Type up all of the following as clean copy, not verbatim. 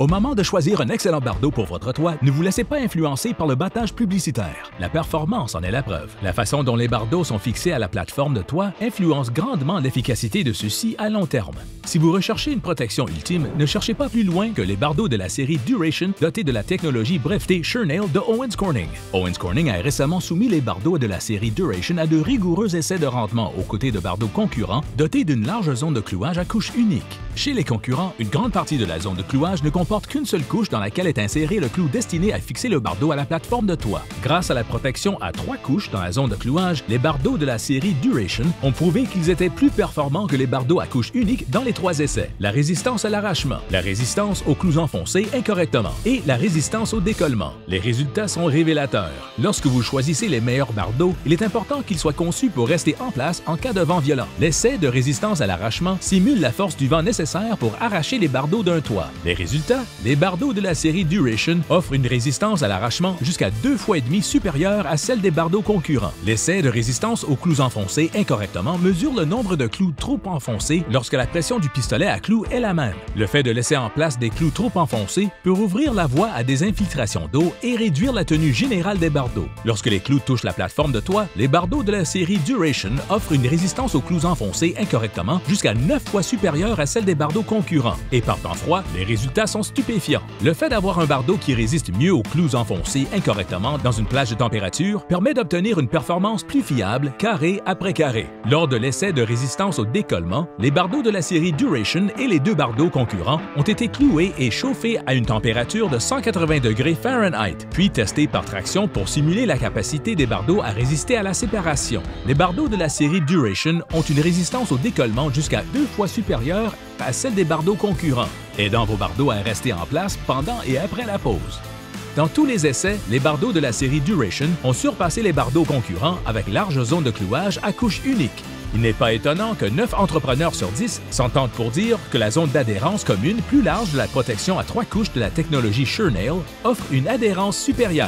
Au moment de choisir un excellent bardeau pour votre toit, ne vous laissez pas influencer par le battage publicitaire. La performance en est la preuve. La façon dont les bardeaux sont fixés à la plateforme de toit influence grandement l'efficacité de ceux-ci à long terme. Si vous recherchez une protection ultime, ne cherchez pas plus loin que les bardeaux de la série Duration dotés de la technologie brevetée Sure-Nail de Owens Corning. Owens Corning a récemment soumis les bardeaux de la série Duration à de rigoureux essais de rendement aux côtés de bardeaux concurrents dotés d'une large zone de clouage à couche unique. Chez les concurrents, une grande partie de la zone de clouage ne comporte qu'une seule couche dans laquelle est inséré le clou destiné à fixer le bardeau à la plateforme de toit. Grâce à la protection à 3 couches dans la zone de clouage, les bardeaux de la série Duration ont prouvé qu'ils étaient plus performants que les bardeaux à couche unique dans les 3 essais. La résistance à l'arrachement, la résistance aux clous enfoncés incorrectement et la résistance au décollement. Les résultats sont révélateurs. Lorsque vous choisissez les meilleurs bardeaux, il est important qu'ils soient conçus pour rester en place en cas de vent violent. L'essai de résistance à l'arrachement simule la force du vent nécessaire pour arracher les bardeaux d'un toit. Les résultats? Les bardeaux de la série Duration offrent une résistance à l'arrachement jusqu'à 2,5 fois supérieure à celle des bardeaux concurrents. L'essai de résistance aux clous enfoncés incorrectement mesure le nombre de clous trop enfoncés lorsque la pression du pistolet à clous est la même. Le fait de laisser en place des clous trop enfoncés peut ouvrir la voie à des infiltrations d'eau et réduire la tenue générale des bardeaux. Lorsque les clous touchent la plateforme de toit, les bardeaux de la série Duration offrent une résistance aux clous enfoncés incorrectement jusqu'à 9 fois supérieure à celle des bardeaux concurrents. Et par temps froid, les résultats sont stupéfiants. Le fait d'avoir un bardeau qui résiste mieux aux clous enfoncés incorrectement dans une plage de température permet d'obtenir une performance plus fiable carré après carré. Lors de l'essai de résistance au décollement, les bardeaux de la série Duration et les 2 bardeaux concurrents ont été cloués et chauffés à une température de 180 degrés Fahrenheit, puis testés par traction pour simuler la capacité des bardeaux à résister à la séparation. Les bardeaux de la série Duration ont une résistance au décollement jusqu'à 2 fois supérieure à celle des bardeaux concurrents, aidant vos bardeaux à rester en place pendant et après la pause. Dans tous les essais, les bardeaux de la série Duration ont surpassé les bardeaux concurrents avec large zone de clouage à couche unique. Il n'est pas étonnant que 9 entrepreneurs sur 10 s'entendent pour dire que la zone d'adhérence commune plus large de la protection à 3 couches de la technologie Sure-Nail offre une adhérence supérieure.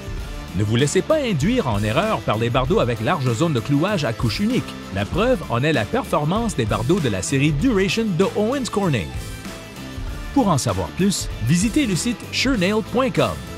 Ne vous laissez pas induire en erreur par les bardeaux avec large zone de clouage à couche unique. La preuve en est la performance des bardeaux de la série Duration de Owens Corning. Pour en savoir plus, visitez le site surenail.com.